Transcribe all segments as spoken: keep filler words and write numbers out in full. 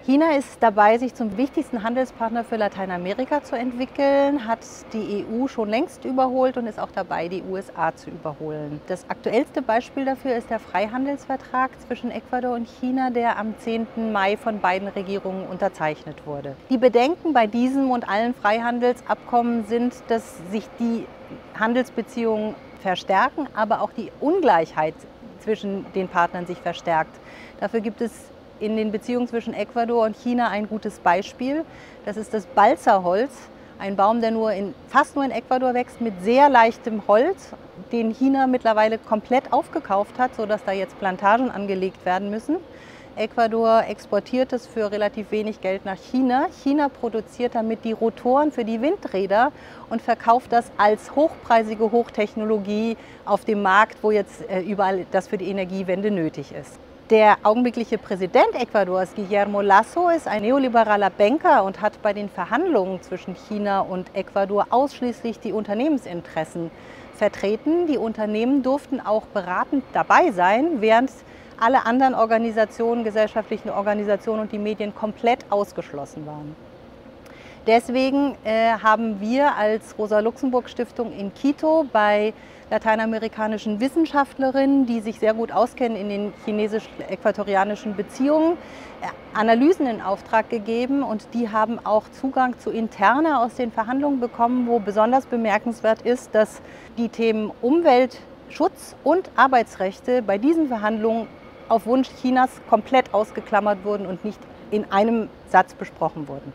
China ist dabei, sich zum wichtigsten Handelspartner für Lateinamerika zu entwickeln, hat die E U schon längst überholt und ist auch dabei, die U S A zu überholen. Das aktuellste Beispiel dafür ist der Freihandelsvertrag zwischen Ecuador und China, der am zehnten Mai von beiden Regierungen unterzeichnet wurde. Die Bedenken bei diesem und allen Freihandelsabkommen sind, dass sich die Handelsbeziehungen verstärken, aber auch die Ungleichheit zwischen den Partnern sich verstärkt. Dafür gibt es in den Beziehungen zwischen Ecuador und China ein gutes Beispiel. Das ist das Balsaholz, ein Baum, der nur in, fast nur in Ecuador wächst, mit sehr leichtem Holz, den China mittlerweile komplett aufgekauft hat, sodass da jetzt Plantagen angelegt werden müssen. Ecuador exportiert es für relativ wenig Geld nach China. China produziert damit die Rotoren für die Windräder und verkauft das als hochpreisige Hochtechnologie auf dem Markt, wo jetzt überall das für die Energiewende nötig ist. Der augenblickliche Präsident Ecuadors, Guillermo Lasso, ist ein neoliberaler Banker und hat bei den Verhandlungen zwischen China und Ecuador ausschließlich die Unternehmensinteressen vertreten. Die Unternehmen durften auch beratend dabei sein, während alle anderen Organisationen, gesellschaftlichen Organisationen und die Medien komplett ausgeschlossen waren. Deswegen äh, haben wir als Rosa-Luxemburg-Stiftung in Quito bei lateinamerikanischen Wissenschaftlerinnen, die sich sehr gut auskennen in den chinesisch-äquatorianischen Beziehungen, äh, Analysen in Auftrag gegeben, und die haben auch Zugang zu Interna aus den Verhandlungen bekommen, wo besonders bemerkenswert ist, dass die Themen Umweltschutz und Arbeitsrechte bei diesen Verhandlungen auf Wunsch Chinas komplett ausgeklammert wurden und nicht in einem Satz besprochen wurden.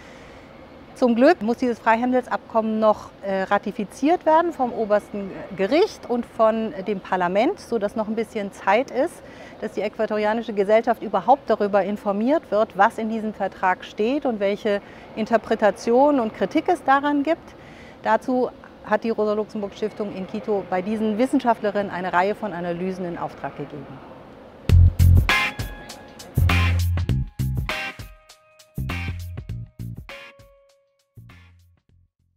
Zum Glück muss dieses Freihandelsabkommen noch äh, ratifiziert werden vom obersten Gericht und von dem Parlament, sodass noch ein bisschen Zeit ist, dass die äquatorianische Gesellschaft überhaupt darüber informiert wird, was in diesem Vertrag steht und welche Interpretation und Kritik es daran gibt. Dazu hat die Rosa-Luxemburg-Stiftung in Quito bei diesen Wissenschaftlerinnen eine Reihe von Analysen in Auftrag gegeben.